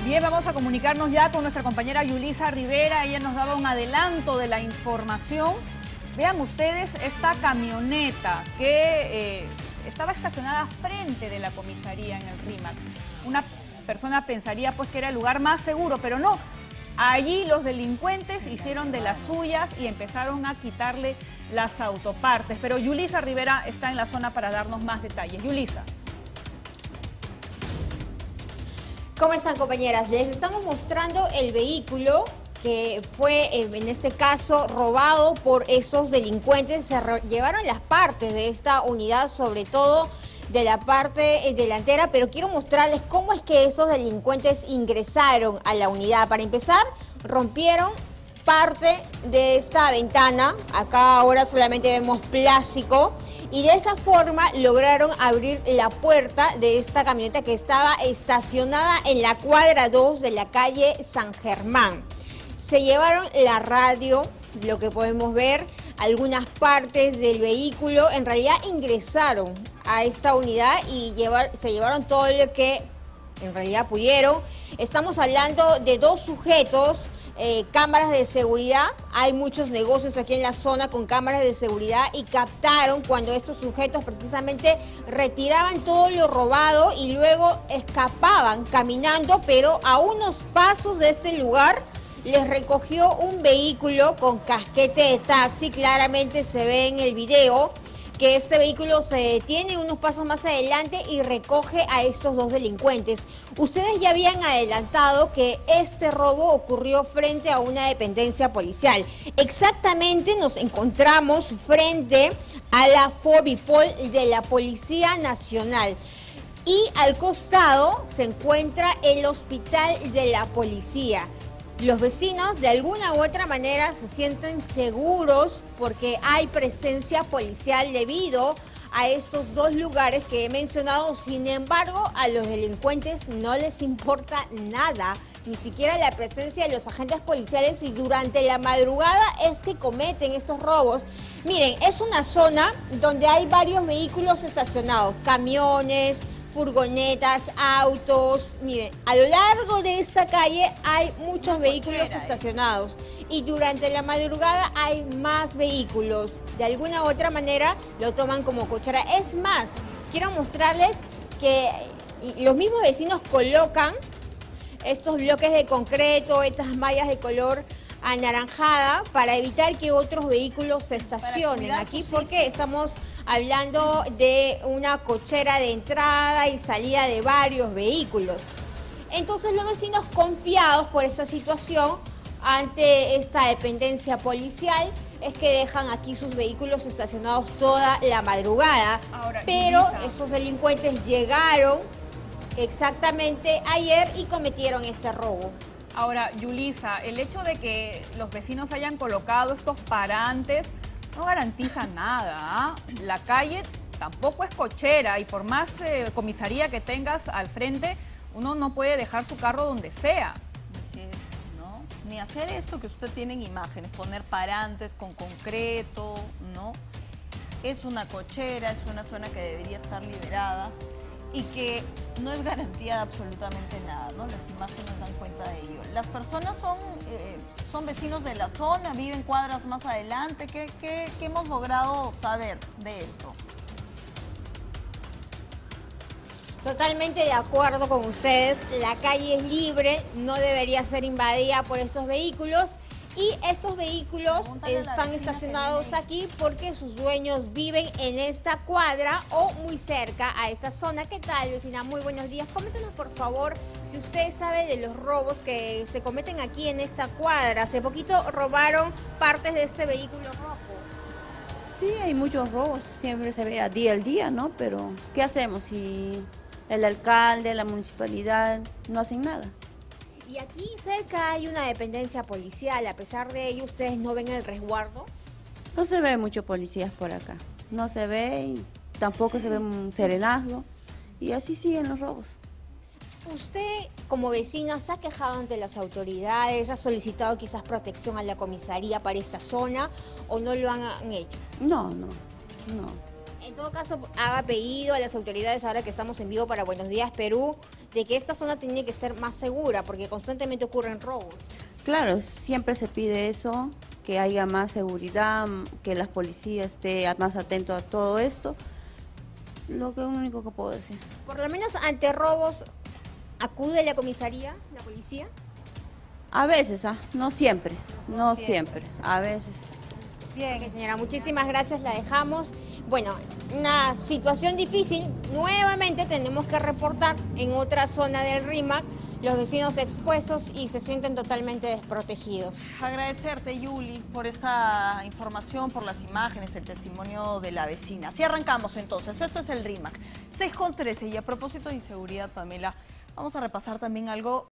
Bien, vamos a comunicarnos ya con nuestra compañera Yulisa Rivera. Ella nos daba un adelanto de la información. Vean ustedes esta camioneta que estaba estacionada frente de la comisaría en el RIMAC. Una persona pensaría pues que era el lugar más seguro, pero no. Allí los delincuentes hicieron de las suyas y empezaron a quitarle las autopartes. Pero Yulisa Rivera está en la zona para darnos más detalles. Yulisa. ¿Cómo están, compañeras? Les estamos mostrando el vehículo que fue, en este caso, robado por esos delincuentes. Se llevaron las partes de esta unidad, sobre todo de la parte delantera, pero quiero mostrarles cómo es que esos delincuentes ingresaron a la unidad. Para empezar, rompieron parte de esta ventana. Acá ahora solamente vemos plástico. Y de esa forma lograron abrir la puerta de esta camioneta que estaba estacionada en la cuadra 2 de la calle San Germán. Se llevaron la radio, lo que podemos ver, algunas partes del vehículo. En realidad ingresaron a esta unidad y se llevaron todo lo que en realidad pudieron. Estamos hablando de dos sujetos. Cámaras de seguridad, hay muchos negocios aquí en la zona con cámaras de seguridad y captaron cuando estos sujetos precisamente retiraban todo lo robado y luego escapaban caminando, pero a unos pasos de este lugar les recogió un vehículo con casquete de taxi. Claramente se ve en el video que este vehículo se detiene unos pasos más adelante y recoge a estos dos delincuentes. Ustedes ya habían adelantado que este robo ocurrió frente a una dependencia policial. Exactamente nos encontramos frente a la Fobipol de la Policía Nacional. Y al costado se encuentra el hospital de la policía. Los vecinos de alguna u otra manera se sienten seguros porque hay presencia policial debido a estos dos lugares que he mencionado. Sin embargo, a los delincuentes no les importa nada, ni siquiera la presencia de los agentes policiales, y durante la madrugada es que cometen estos robos. Miren, es una zona donde hay varios vehículos estacionados, camiones, furgonetas, autos. Miren, a lo largo de esta calle hay muchos vehículos estacionados y durante la madrugada hay más vehículos. De alguna u otra manera lo toman como cochera. Es más, quiero mostrarles que los mismos vecinos colocan estos bloques de concreto, estas mallas de color anaranjada para evitar que otros vehículos se estacionen aquí, porque estamos hablando de una cochera de entrada y salida de varios vehículos. Entonces los vecinos, confiados por esta situación ante esta dependencia policial, es que dejan aquí sus vehículos estacionados toda la madrugada. Ahora, pero esos delincuentes llegaron exactamente ayer y cometieron este robo. Ahora, Yulisa, el hecho de que los vecinos hayan colocado estos parantes no garantiza nada, ¿ah? La calle tampoco es cochera y por más comisaría que tengas al frente, uno no puede dejar su carro donde sea. Así es, ¿no? Ni hacer esto que usted tiene en imágenes, poner parantes con concreto, ¿no? Es una cochera, es una zona que debería estar liberada y que no es garantía de absolutamente nada, ¿no? Las imágenes dan cuenta de ello. Las personas son vecinos de la zona, viven cuadras más adelante. ¿Qué hemos logrado saber de esto? Totalmente de acuerdo con ustedes, la calle es libre, no debería ser invadida por estos vehículos. Y estos vehículos están estacionados aquí porque sus dueños viven en esta cuadra o muy cerca a esta zona. ¿Qué tal, vecina? Muy buenos días. Coméntenos, por favor, si usted sabe de los robos que se cometen aquí en esta cuadra. Hace poquito robaron partes de este vehículo rojo. Sí, hay muchos robos. Siempre se ve a día, ¿no? Pero, ¿qué hacemos si el alcalde, la municipalidad no hacen nada? Y aquí cerca hay una dependencia policial. A pesar de ello, ¿ustedes no ven el resguardo? No se ve mucho policías por acá. No se ve y tampoco se ve un serenazgo. Y así siguen los robos. ¿Usted, como vecina, se ha quejado ante las autoridades? ¿Ha solicitado quizás protección a la comisaría para esta zona o no lo han hecho? No. En todo caso, haga pedido a las autoridades, ahora que estamos en vivo para Buenos Días Perú, de que esta zona tiene que ser más segura porque constantemente ocurren robos. Claro, siempre se pide eso, que haya más seguridad, que las policías estén más atentos a todo esto. Lo único que puedo decir. Por lo menos ante robos, ¿acude la comisaría, la policía? A veces, no siempre, no siempre, a veces. Bien. Ok, señora, muchísimas gracias, la dejamos. Bueno, una situación difícil, nuevamente tenemos que reportar en otra zona del RIMAC, los vecinos expuestos y se sienten totalmente desprotegidos. Agradecerte, Yuli, por esta información, por las imágenes, el testimonio de la vecina. Así arrancamos entonces, esto es el RIMAC, 6:13, y a propósito de inseguridad, Pamela, vamos a repasar también algo